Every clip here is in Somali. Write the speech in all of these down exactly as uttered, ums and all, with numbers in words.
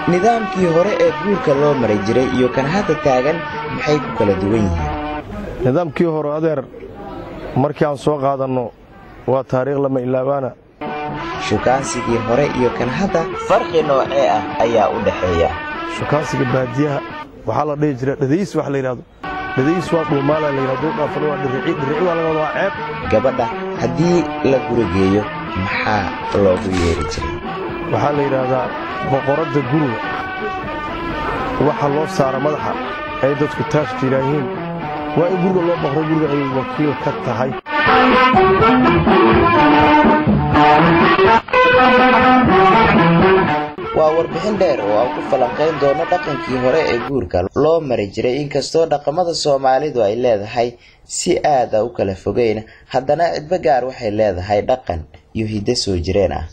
nidaamkii hore ee guurka loo maray jiray iyo kan hadda taagan maxay ku kala duwan yihiin? nidaamkii hore adeer markii aan soo qaadanno waa taariikh lama ilaabaana. shukaansigii hore iyo kan hadda farqi noocee ah ayaa u dhaxeeya? shukaansiga baadiyaha waxaa la dhihi jiray dhadays wax la yiraahdo. dhadays waa dhuumaala la yiraahdo, dhaafado waa dhirici dhirici waa laga wadaa ceeb. gabadha haddii la gurigeeyo maxaa loogu yeeri jiray? waxaa la yiraahdaa boqoradda guriga. waxa loo saara madaxa ay dadku taashka yiraahiin waa in guriga loo baqro, guriga ay wakiil ka tahay. waa warbixin dheer oo aan ku falanqayn doono dhaqankii hore ee guurka loo mari jiray. inkastoo dhaqamada Soomaalidu ay leedahay si aad ah u kala fogeyn, haddana cidba gaar waxay leedahay dhaqan iyo hiddo soo jireen ah.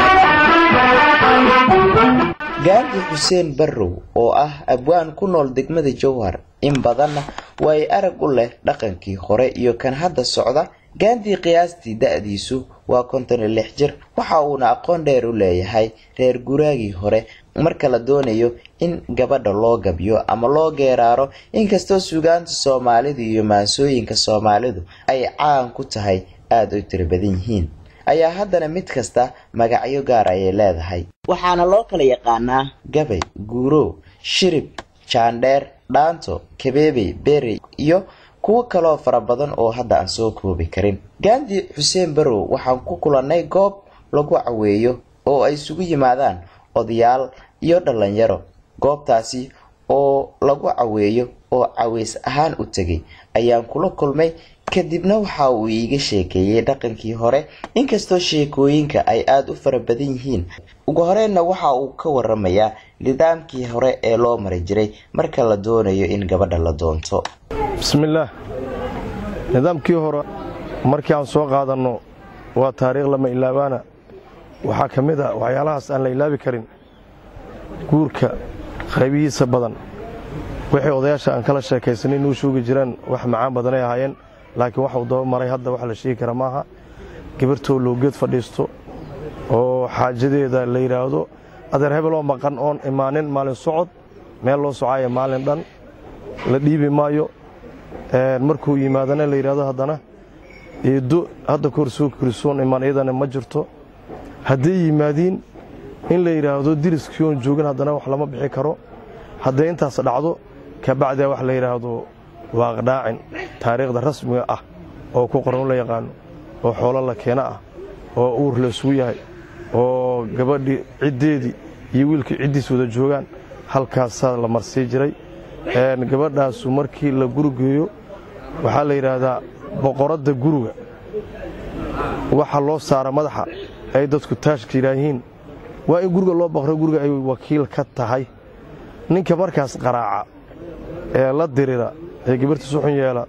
Gaandi Xuseen Barrow oo ah abwaan ku nool degmada Jowhar in badanna way arag u leh dhaqankii hore iyo kan hadda socda. Gaandi qiyaastii da'diisu waa konton iyo lix jir, waxa uuna aqoon dheer u leeyahay reer guraagii hore marka la doonayo in gabadha loo gabyo ama loo geeraaro. inkastoo suugaanta Soomaalidu iyo maansooyinka Soomaalidu ay caan ku tahay aad u tiro badan yihiin, ayaa haddana mid kasta magacyo gaar ay leedahay, waxaana loo kala yaqaanaa gabay, guuro, shirib, jaandheer, dhaanto, kabeebey, beerey iyo kuwa kale fara badan oo hadda aan soo koobi karin. Gaandi Xuseen Barrow waxaan ku kulannay goob lagu caweeyo oo ay isugu yimaadaan odayaal iyo dhalinyaro. goobtaasi oo lagu caweeyo oo caweys ahaan u tagay ayaan kula kulmay, kadibna waxa uu iiga sheekeeyay dhaqankii hore. inkastoo sheekooyinka ay aad u fara badan yihiin, ugu horeyna waxa uu ka waramayaa nidaamkii hore ee loo mari jiray marka la doonayo in gabadha la doonto. bismillaah. nidaamkii hore markii aan soo qaadanno waa taariikh lama ilaabaana. waxaa ka mid ah waxyaalahaas aan la ilaabi karin guurka qaybihiisa badan. wixii odayaasha aan kala sheekaysanay inuu shuugi jiraan wax macaan badan ay ahaayeen, laakiin waxa uu daba maray hadda wax la sheegi kara maaha. gabartoo loo geed fadhiisto oo xaajadeeda la yiraahdo adeer hebel oo maqan oon imaanin, maalin socod meel loo socayo maalin dhan la dhiibi maayo. markuu yimaadana la yiraahdo haddana eedo hadda kor soo kurisoon imaan iyadana ma jirto. haddii yimaadiin in la yiraahdo diriskiyoon joogin haddana wax lama bixi karo. hadday intaas dhacdo ka bacda wax la yiraahdo waaqdhaacin taariikhda rasmiga ah oo ku qoran la yaqaan oo xoolo la keena ah oo uur la isugu yahay oo gabadhi cideedii iyo wiilkii cidiis wada joogaan. halkaas la marsii jiray. een gabadhaas markii la gurigeeyo waxa la yiraahdaa boqoradda guriga. waxa loo saara madaxa ay dadku taashka yiraahiin waa in guriga loo baqro, guriga ay wakiil ka tahay. ninka markaas qaraaca ee la dirira ee gabarta suxun yeela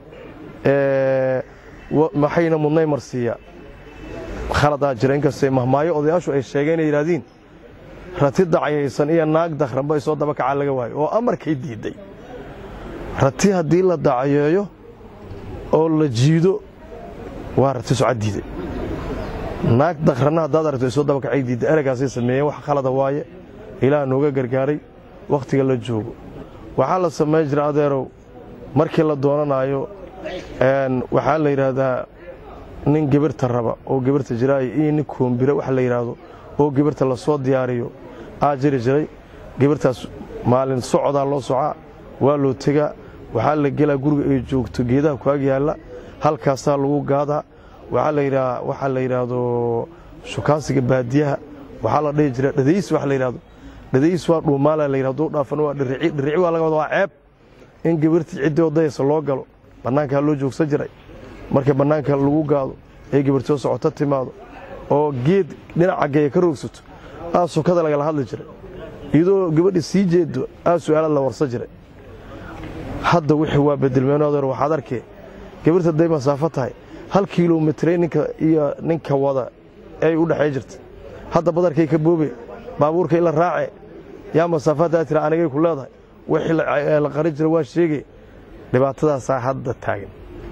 ee maxayna mudnay marsiya khalada jira. inkastoo mahmaayo odayaashu ay sheegeen yiraahdeen rati dacaysan iyo naag dakhran bay soo daba kaca laga waayo oo amarkay diiday. rati haddii la dacayeeyo oo la jiido waa rati soo diiday. naag dakhranna haddaad aragto soo daba kacay diiday, eragaasay sameeyeen wax khalada waaye. ilaa nooga gargaaray waqtiga la joogo. waxaa la sameey jiray adeerow markii la doonanayo een waxaa la yiraahdaa nin gabarta raba oo gabarta jiray iyo nin koombira wax la yiraahdo oo gabarta la soo diyaariyo aa jiri jiray. gabartaas maalin socda loo socaa waa loo tagaa, waxaa la gelaa guriga ay joogto geedaha ku ag yaala, halkaas lagu gaada. waxaa la yiraahdaa waxa la yiraahdo shukaansiga baadiyaha waxaa la dhihi jiray dhadays wax la yiraahdo. dhadays waa dhuumaala la yiraahdo, dhaafado waa dhirici dhirici waa laga wadaa ceeb. in gabartii cidii odaysa loo galo banaanka loo joogsan jiray. marka banaanka lagu gaado ay gabartoo socoto timaado oo geed dhinaca geey ka roogsato aa sokada laga hadli jiray, iyadoo gabadhi sii jeedo aa su'aalaad la warsan jiray. hadda wixii waa bedelmeenooda waxaad arkay gabarta day masaafo tahay hal kiiloomitir ninka iyo ninka wada ay u dhaxay jirta. hadda badarkay ka boobe baabuurka ila raace yaa masaafada tira anigay ku leedahay wixii la qarin jiray waa sheegay. dhibaatadaas hadda taagan.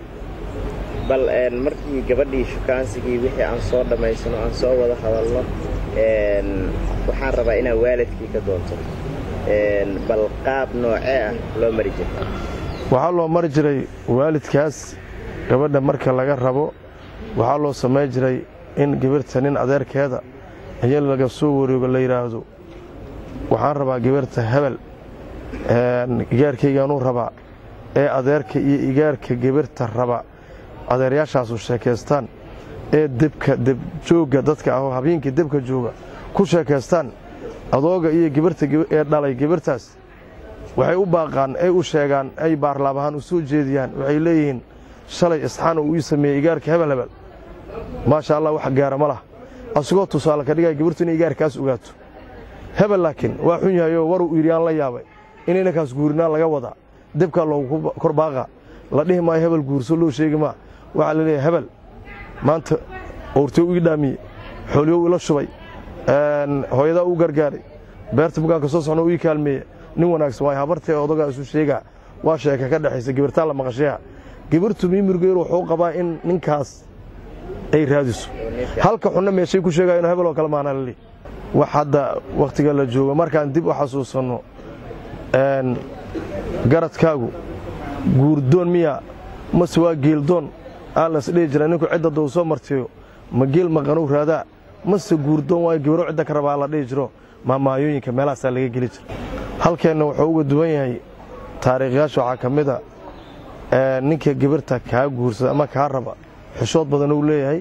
bal een markii gabadhii shukaansigii wixii aan soo dhameysano aan soo wada hadalno een waxaan rabaa inaan waalidkii ka doonto bal qaab noocee ah loo mari jiray waxaa loo mari jiray waalidkaas gabadha marka laga rabo waxaa loo samayn jiray in gabarta nin adeerkeeda ayaa laga soo wareego la yiraahdo waxaan rabaa gabarta hebel igaarkaygaanuu rabaa ee adeerka iyo igaarka gabarta raba adeeryaashaasu sheekaystaan ee debka deb jooga dadka ah oo habeenkii debka jooga ku sheekaystaan adooga iyo gabarta ee dhalay gabartaas waxay u baaqaan ay u sheegaan ay baarlaab ahaan u soo jeediyaan waxay leeyihiin shalay isxaan uu ii sameeyey igaarka hebel hebel maasha allah wax gaara ma laha asagoo tusaale ka dhigay gabartu inay igaarkaas ogaato hebel laakiin waa xun yahay oo war uu yiriyaan la yaabay in inakaas guurinaa laga wada debka loogu kor baaqa la dhihi maayo hebel guurso loo sheegi ma waxa la leeyahay hebel maanta oortay uu dhaamiyay xooliyo ila shubay een hooyada uu gargaaray beerta bugaanka soo socno uu kaalmeeyay nin wanaagsan way habartay odaga isu sheega waa sheeka ka dhaxaysa gabarta la maqashay gabartu mimirgeeru wuxuu qabaa in ninkaas ay raadiso halka xunna meeshay ku sheegay inuu hebel oo kala maana lali wax hadda waqtiga la joogo markaan dib u xasuusano een garadkaagu guurdoon miya mase waa geeldoon aan la isdhihi jiray ninku cidda duu soo martiyo ma geel maqanuu raadaa mase guurdoon waa gabaro cidda ka rabaa la dhihi jiro maamaayooyinka meelahaasaa laga geli jira halkeenna wuxuu uga duwan yahay taariikhyaasha waxaa ka mid a ninka gabarta kaa guursada ama kaa raba xishood badan uu leeyahay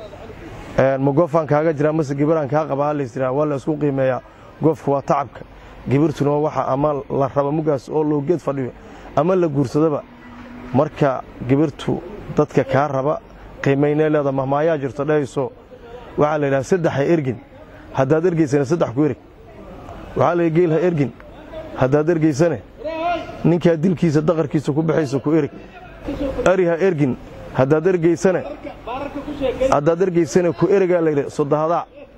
ma goofaan kaaga jiraa mase gabaraan kaa qabaa la israa waa la isku qiimeeyaa goofku waa tacabka gabartuna waa waxa ama la raba mugaas oo loo geed fadhiyo ama la guursadaba marka gabartu dadka kaa raba qiimeynay leeda mahmaayaa jirto dhayso waxa la yiraahdaa saddex ergin haddaad ergeysana saddex ku erig waxa la geelha ergin haddaad ergeysana ninka dilkiisa daqarkiisa ku baxayso ku erig ariha ergin haddaad ergeysana haddaad ergeysana ku eriga la yiri sodahada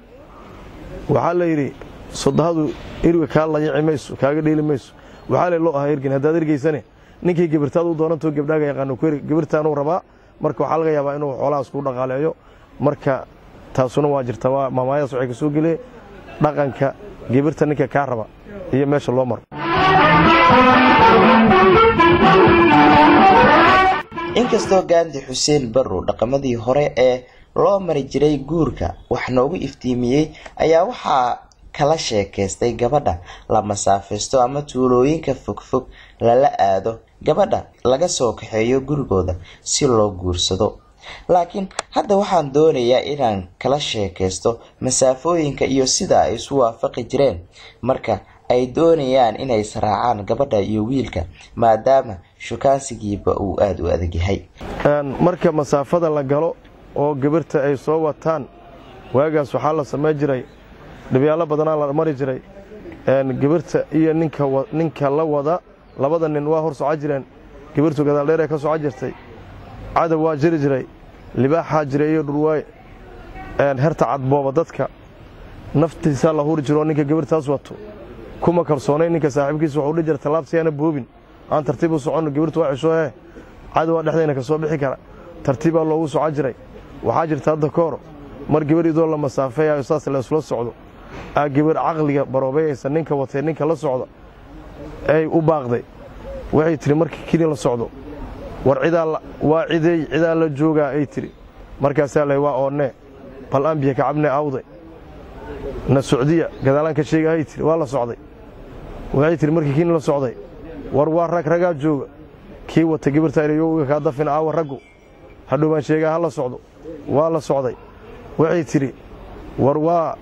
waxa la yiri sodahadu eriga ka la yacimayso kaaga dheelimayso waxa la loo ah ergin haddaad ergeysana ninkii gabartaad u doonanto gabdhaga yaqaan ku erig gabartaan uu rabaa marka waxa laga yaabaa inuu xoolahaas ku dhaqaaleeyo marka taasuna waa jirta waa maamaayas waxay ka soo galay dhaqanka gabarta ninka ka raba iyo meesha loo maro inkastoo Gaandi Xuseen Barrow dhaqamadii hore ee loo mari jiray guurka wax noogu iftiimiyay ayaa waxa kala sheekaystay gabadha la masaafeesto ama tuulooyinka fogfog lala aado gabadha laga soo kaxeeyo gurigooda si loo guursado laakiin hadda waxaan doonayaa inaan kala sheekaysto masaafooyinka iyo sida ay isu waafaqi jireen marka ay doonayaan inay israacaan gabadha iyo wiilka maadaama shukaansigiiba uu aad u adag yahay marka masaafada la galo oo gabarta ay soo wataan waagaas waxaa la sameey jiray dhibaalo badan la mari jiray een gabarta iyo ninka ninka la wada labada nin waa hor soo jireen gabartu gadaal dheer ka soo jirtay cadow waa jiri jiray libaaxa jiray iyo dhurwaay een herta cadbooba dadka naftiisa la hor jiro ninka gabartaas wato kuma kalsoonay ninka saaxiibkiisa wuxuu dhijir talaabsiina boobin aan tartiib u socon gabartu waa xisho ee cadow dhexdeena ka soo bixi kara tartiib loogu soo jiray waxa jirta hadda koor mar gabadhiido la masaafeeyo saas la isla socdo aa gabar aqliga baroobaysan ninka watay ninka la socdo ay u baaqday waxay tiri markii kii la socdo war ciidan waa ciiday ciidan la jooga ay tiri markaas ay waa oone bal aan biyo ka cabnay awday na Sacuudiya gadaalan ka sheegay tiri waa la socday waxay tiri markii kii la socday war waa rag raga jooga kii wata gabarta iyo ka dafin aa ragu hadhow baan sheegay hala socdo waa la socday waxay tiri war waa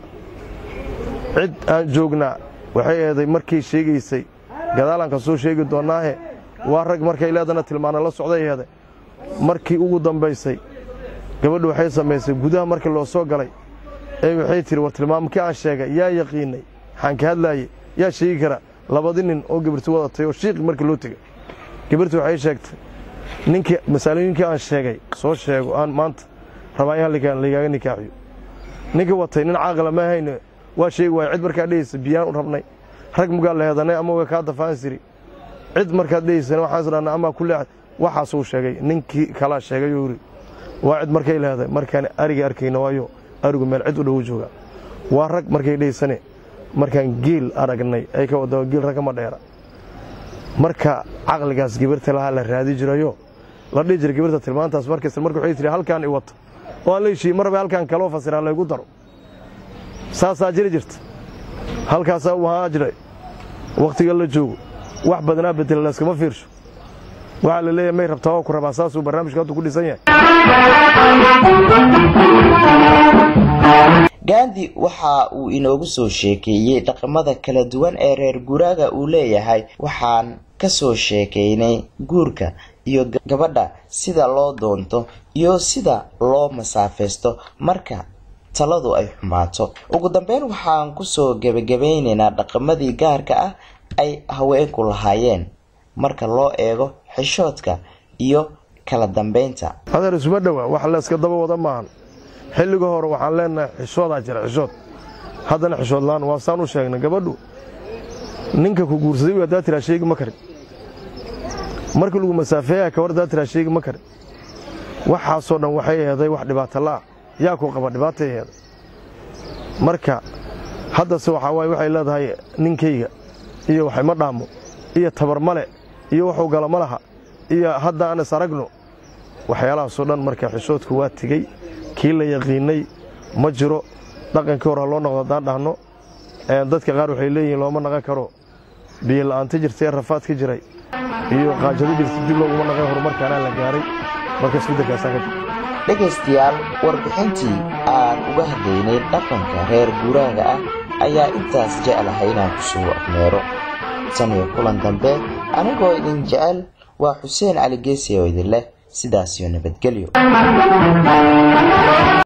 cid aan joogna waxay eeday markii sheegaysay gadaalan ka soo sheegi doonaahe waa rag markay leedana tilmaana la socday eeday markii ugu dambeysay gabadhu waxay sameysay gudaha markii loo soo galay ay waxay tiri war tilmaamkii aan sheegay yaa yaqiinay xan ka hadlaayay yaa sheegi kara labadii nin oo gabartu wadatay oo sheeqi markii loo tagay gabartu waxay sheegtay ninkii mas'aaliyiinka aan sheegay soo sheego aan maanta rabaa in halkaan ligaaga nikaaxiyo ninkii watay nin caaqil ma hayno waa sheeg waa cid markaa dheeysa biyaan u rabnay rag mugaal leedanay ama way ka dafaan siri cid markaa dheeysan waxaan sirana ama kulli waxa soo sheegay ninkii kala sheegay yuri waa cid markay leedahay markaan ariga arkayna waayo arigu meel cid u dhow jooga waa rag markay dheeysanay markaan geel aragnay ay ka wado geel ragama dheera marka aqligaas gibirta laha la raadi jirayo la dhigi jiray gibirta tilmaantaas markaas markuu waxay tiri halkaan i wato oo aan leeyahay marba halkaan kala fasira la igu daro saasa jiri jirta halkaas waa jiray waqtiga la joogo wax badanaa bedel la iskama fiirsho waxa la leeyahay may rabtaa ku rabaa saas uu barnaamijka ku dhisan yahay Gandhi waxa uu inoogu soo sheekeeyay dhaqamada kala duwan ee reer guuraaga uu leeyahay waxaan ka soo sheekeynay guurka iyo gabadha sida loo doonto iyo sida loo masaafeesto marka taladu ay xumaato ugu dambeyn waxaan ku soo gabagabeynaynaa dhaqamadii gaarka ah ay haweenku lahaayeen marka loo eego xishoodka iyo kala dambeynta hadar isma dhawa wax la iska daba wada maahan xilliga hore waxaan leenahay xishooda jira xishood haddana xishood laan waa saan u sheegnay gabadhu ninka ku guursaday waa daatira sheegi ma karin markii lagu masaafeeyaa ka war daatira sheegi ma karin waxa soo dhan waxay ahayd wax dhibaato la yaa ku qaba dhibaato ahayd marka hadda soo waxa way waxay leedahay ninkayga iyo waxay ma dhaamo iyo tabar male iyo wuxuu gala malaha iyo hadda aan saragno waxyaalaha soo dhan marka xishoodku waa tigay kii la yaqiinay ma jiro dhaqankii hore loo noqdo daan dhahno ee dadka qaar waxay leeyihiin looma naqan karo biyo la'aanta jirtay rafaad ka jiray iyo qaajada jirtay dib loogu naqay horumarkaana la gaaray marka isbedelkaas ka dhageystayaal warbixintii aan uga hadlaynay dhaqanka reer guuraaga ah ayaa intaas jecelahay inaan ku soo akhmeero tan iyo kulan dambe anigoo idin jecel waa Xuseen Cali Geesi oo idin leh sidaas iyo nabadgelyo